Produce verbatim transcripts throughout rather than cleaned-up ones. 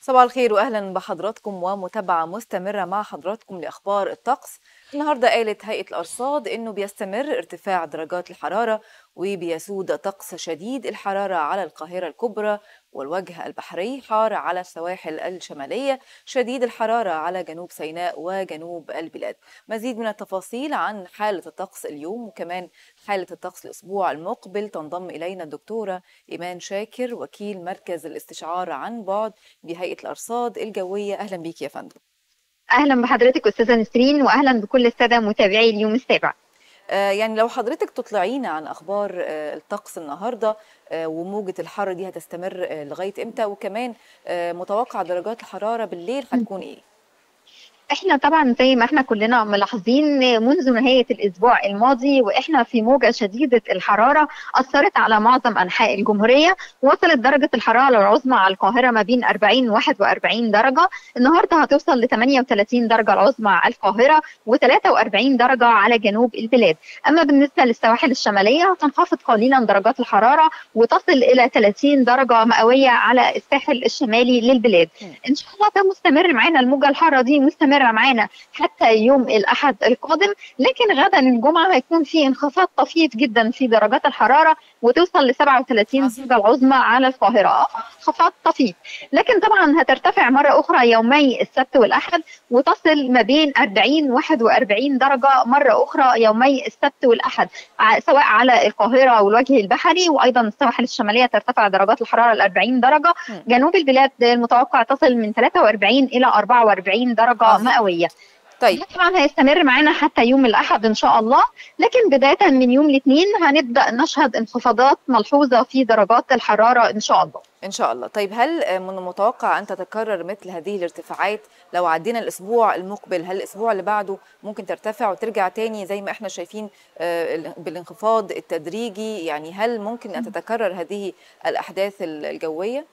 صباح الخير واهلا بحضراتكم ومتابعه مستمره مع حضراتكم لاخبار الطقس. النهارده قالت هيئه الارصاد انه بيستمر ارتفاع درجات الحراره وبيسود طقس شديد الحراره على القاهره الكبرى والوجه البحري، حار على السواحل الشماليه، شديد الحراره على جنوب سيناء وجنوب البلاد. مزيد من التفاصيل عن حاله الطقس اليوم وكمان حاله الطقس الاسبوع المقبل تنضم الينا الدكتوره ايمان شاكر، وكيل مركز الاستشعار عن بعد بهيئة الأرصاد الجوية. أهلا بيك يا فندم. اهلا بحضرتك استاذه نسرين، واهلا بكل الساده متابعي اليوم السابع. آه يعني لو حضرتك تطلعينا عن أخبار آه الطقس النهاردة، آه وموجة الحر دي هتستمر آه لغاية إمتى، وكمان آه متوقع درجات الحرارة بالليل هتكون إيه؟ احنا طبعا زي ما احنا كلنا ملاحظين منذ نهاية الاسبوع الماضي واحنا في موجة شديدة الحرارة اثرت على معظم انحاء الجمهورية. وصلت درجة الحرارة العظمى على القاهرة ما بين أربعين و واحد وأربعين درجة. النهارده هتوصل ل ثمانية وثلاثين درجة العظمى على القاهرة وثلاثة وأربعين درجة على جنوب البلاد. اما بالنسبة للسواحل الشمالية هتنخفض قليلا درجات الحرارة وتصل الى ثلاثين درجة مئوية على الساحل الشمالي للبلاد. ان شاء الله ده مستمر معانا، الموجة الحارة دي مستمرة معانا حتى يوم الأحد القادم، لكن غدا الجمعة هيكون في انخفاض طفيف جدا في درجات الحرارة وتوصل ل سبعة وثلاثين درجة العظمى على القاهرة. انخفاض طفيف، لكن طبعا هترتفع مرة أخرى يومي السبت والأحد وتصل ما بين أربعين و واحد وأربعين درجة مرة أخرى يومي السبت والأحد، سواء على القاهرة والوجه البحري، وأيضا السواحل الشمالية ترتفع درجات الحرارة ل أربعين درجة. جنوب البلاد المتوقع تصل من ثلاثة وأربعين إلى أربعة وأربعين درجة عظيم. مئوية. طيب. ده طبعا هيستمر معانا حتى يوم الأحد إن شاء الله، لكن بداية من يوم الاثنين هنبدأ نشهد انخفاضات ملحوظة في درجات الحرارة إن شاء الله. إن شاء الله. طيب، هل من المتوقع أن تتكرر مثل هذه الارتفاعات لو عدينا الأسبوع المقبل؟ هل الأسبوع اللي بعده ممكن ترتفع وترجع تاني زي ما احنا شايفين بالانخفاض التدريجي؟ يعني هل ممكن أن تتكرر هذه الأحداث الجوية؟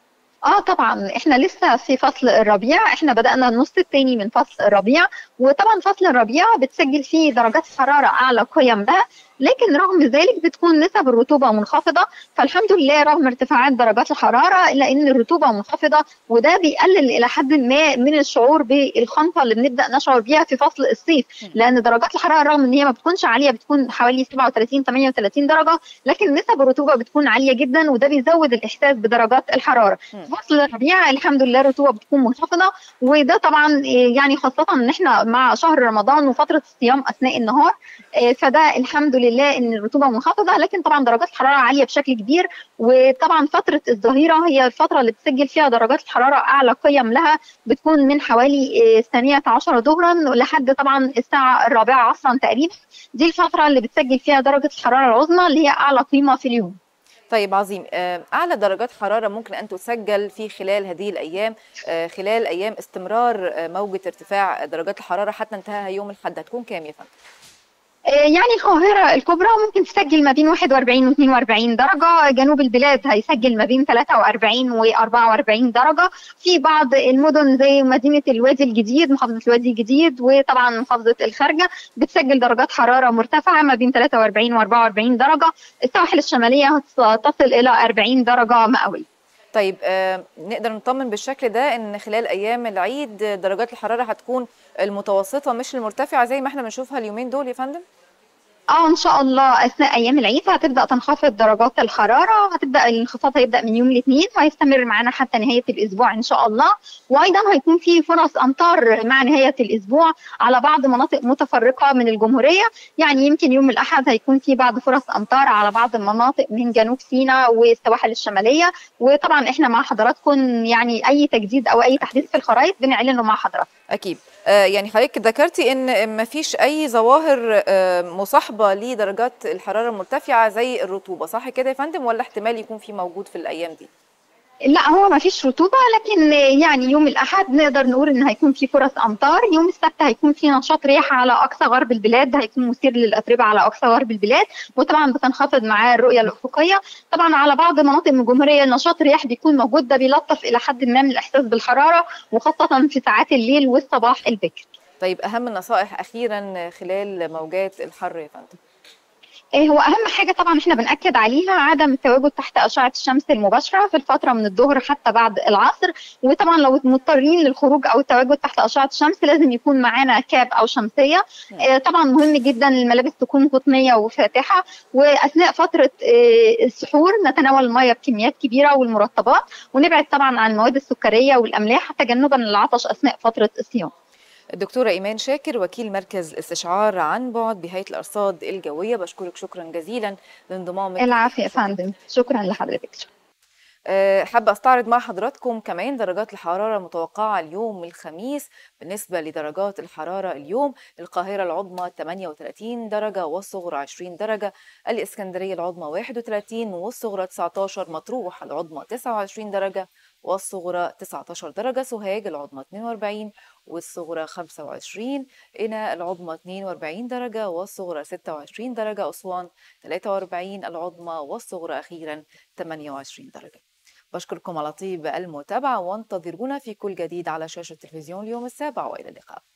اه طبعا احنا لسه في فصل الربيع، احنا بدأنا النص الثاني من فصل الربيع، وطبعا فصل الربيع بتسجل فيه درجات حرارة اعلى قيم لها، لكن رغم ذلك بتكون نسب الرطوبة منخفضة. فالحمد لله رغم ارتفاعات درجات الحرارة الا ان الرطوبة منخفضة، وده بيقلل الى حد ما من الشعور بالخنقة اللي بنبدأ نشعر بيها في فصل الصيف، لان درجات الحرارة رغم ان هي ما بتكونش عالية، بتكون حوالي سبعة وثلاثين ثمانية وثلاثين درجة، لكن نسب الرطوبة بتكون عالية جدا وده بيزود الاحساس بدرجات الحرارة. فصل الربيع الحمد لله الرطوبة بتكون منخفضة، وده طبعا يعني خاصة ان احنا مع شهر رمضان وفترة الصيام اثناء النهار، فده الحمد لله ان الرطوبة منخفضة، لكن طبعا درجات الحرارة عالية بشكل كبير. وطبعا فترة الظهيرة هي الفترة اللي بتسجل فيها درجات الحرارة اعلى قيم لها، بتكون من حوالي الثانية عشرة ظهرا لحد طبعا الساعة الرابعة عصرا تقريبا. دي الفترة اللي بتسجل فيها درجة الحرارة العظمى اللي هي اعلى قيمة في اليوم. طيب، عظيم. أعلى درجات حرارة ممكن أن تسجل في خلال هذه الأيام، خلال أيام استمرار موجة ارتفاع درجات الحرارة حتى انتهاء يوم الأحد، هتكون كام يا فندم؟ يعني القاهرة الكبرى ممكن تسجل ما بين واحد وأربعين و اثنين وأربعين درجة، جنوب البلاد هيسجل ما بين ثلاثة وأربعين و أربعة وأربعين درجة، في بعض المدن زي مدينة الوادي الجديد، محافظة الوادي الجديد، وطبعا محافظة الخارجة بتسجل درجات حرارة مرتفعة ما بين ثلاثة وأربعين و أربعة وأربعين درجة. السواحل الشمالية تصل إلى أربعين درجة مئوية. طيب، آه نقدر نطمن بالشكل ده ان خلال ايام العيد درجات الحراره هتكون المتوسطه مش المرتفعه زي ما احنا بنشوفها اليومين دول يا فندم؟ اه ان شاء الله اثناء ايام العيد هتبدا تنخفض درجات الحراره، هتبدا الانخفاض هيبدا من يوم الاثنين وهيستمر معانا حتى نهايه الاسبوع ان شاء الله. وايضا هيكون في فرص امطار مع نهايه الاسبوع على بعض مناطق متفرقه من الجمهوريه، يعني يمكن يوم الاحد هيكون في بعض فرص امطار على بعض المناطق من جنوب سيناء والسواحل الشماليه. وطبعا احنا مع حضراتكم يعني اي تجديد او اي تحديث في الخرائط بنعلنه مع حضراتكم. اكيد. آه يعني حضرتك ذكرتي ان ما فيش اي ظواهر آه مصاحبه لدرجات الحراره المرتفعه زي الرطوبه، صح كده يا فندم؟ ولا احتمال يكون في موجود في الايام دي؟ لا هو ما فيش رطوبة، لكن يعني يوم الأحد نقدر نقول إن هيكون في فرص أمطار، يوم السبت هيكون في نشاط رياح على أقصى غرب البلاد، هيكون مثير للأتربة على أقصى غرب البلاد، وطبعا بتنخفض معاه الرؤية الأفقية. طبعا على بعض مناطق من الجمهورية نشاط رياح بيكون موجود، ده بيلطف إلى حد ما من الإحساس بالحرارة وخاصة في ساعات الليل والصباح البكر. طيب، اهم النصائح اخيرا خلال موجات الحر يا فندم؟ إيه هو أهم حاجة طبعا احنا بنأكد عليها عدم التواجد تحت أشعة الشمس المباشرة في الفترة من الظهر حتى بعد العصر. وطبعا لو مضطرين للخروج أو التواجد تحت أشعة الشمس لازم يكون معانا كاب أو شمسية. مم. إيه طبعا مهم جدا الملابس تكون قطنية وفاتحة. وأثناء فترة إيه السحور نتناول المية بكميات كبيرة والمرطبات، ونبعد طبعا عن المواد السكرية والأملاح تجنبا للعطش أثناء فترة الصيام. الدكتورة إيمان شاكر وكيل مركز الاستشعار عن بعد بهيئة الأرصاد الجوية، بشكرك شكرا جزيلا لانضمامك العافية إلينا. يا شكرا. فندم، شكرا لحضرتك. أه، حابة أستعرض مع حضراتكم كمان درجات الحرارة المتوقعة اليوم الخميس. بالنسبة لدرجات الحرارة اليوم، القاهرة العظمى ثمانية وثلاثين درجة والصغرى عشرين درجة، الإسكندرية العظمى واحد وثلاثين والصغرى تسعة عشر، مطروح العظمى تسعة وعشرين درجة والصغرى تسعة عشر درجة، سوهاج العظمى اثنين وأربعين والصغرى خمسة وعشرين، قنا العظمى اثنين وأربعين درجة والصغرى ستة وعشرين درجة، أسوان ثلاثة وأربعين العظمى والصغرى أخيرا ثمانية وعشرين درجة. بشكركم على طيب المتابعة، وانتظرونا في كل جديد على شاشة تلفزيون اليوم السابع، وإلى اللقاء.